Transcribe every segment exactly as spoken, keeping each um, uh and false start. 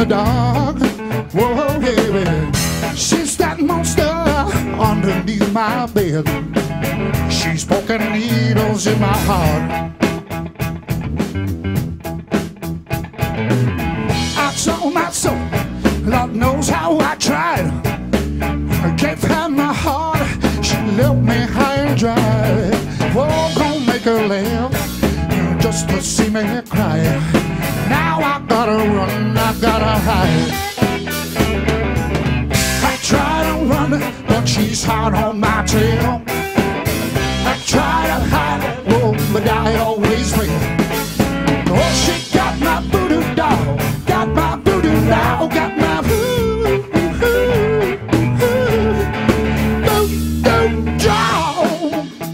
dog. Whoa, baby, she's that monster underneath my bed. She's poking needles in my heart. I sold my soul, Lord knows how I tried. I gave her my heart, she left me high and dry. Whoa, gonna make her laugh just to see me cry. Now I gotta run, I gotta hide. I try to run, but she's hot on my tail. I try to hide, oh, but I always fail. Oh, she got my voodoo doll, got my voodoo doll, got my voodoo, voodoo doll.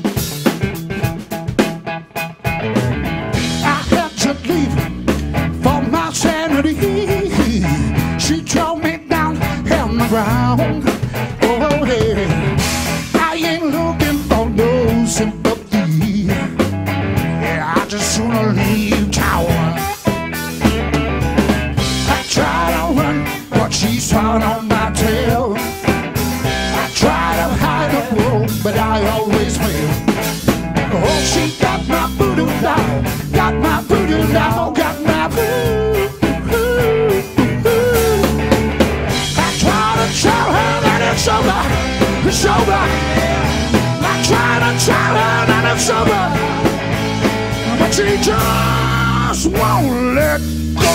I had to leave for my sanity. She drove me down on the ground. Oh, hey, I ain't looking for no sympathy. Yeah, I just sooner leave town. I try to run, but she's hot on my tail. I try to hide the road, but I always fail. Oh, she got my voodoo doll, got my voodoo doll, got my voodoo. I try to tell her that it's over, it's over. I try to tell her that it's over, but she just won't let go.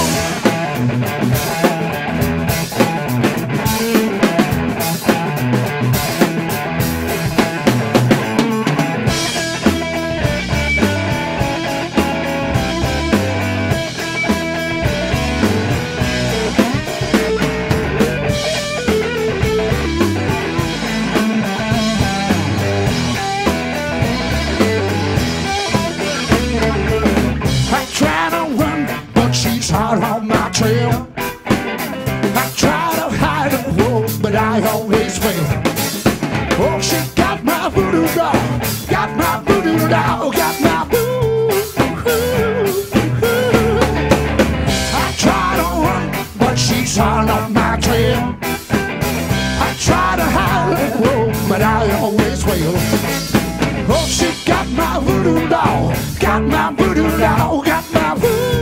Hot on my trail. I try to hide the road, but I always fail. Oh, she got my voodoo doll, got my voodoo doll, got my voodoo. I try to run, but she's hot on my trail. I try to hide the road, but I always fail. Oh, she got my voodoo doll, got my voodoo doll, got my voodoo.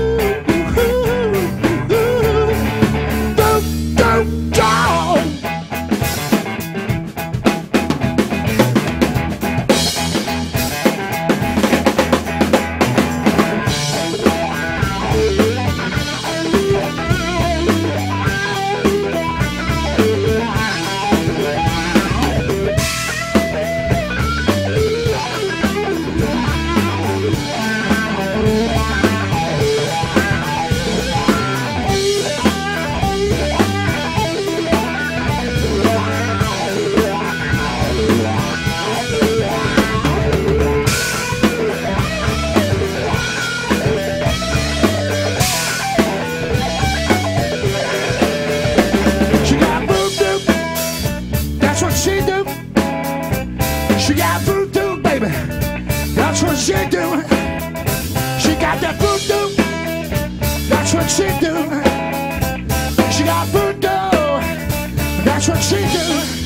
She got voodoo, baby, that's what she do. She got that voodoo, that's what she do. She got voodoo, that's what she do.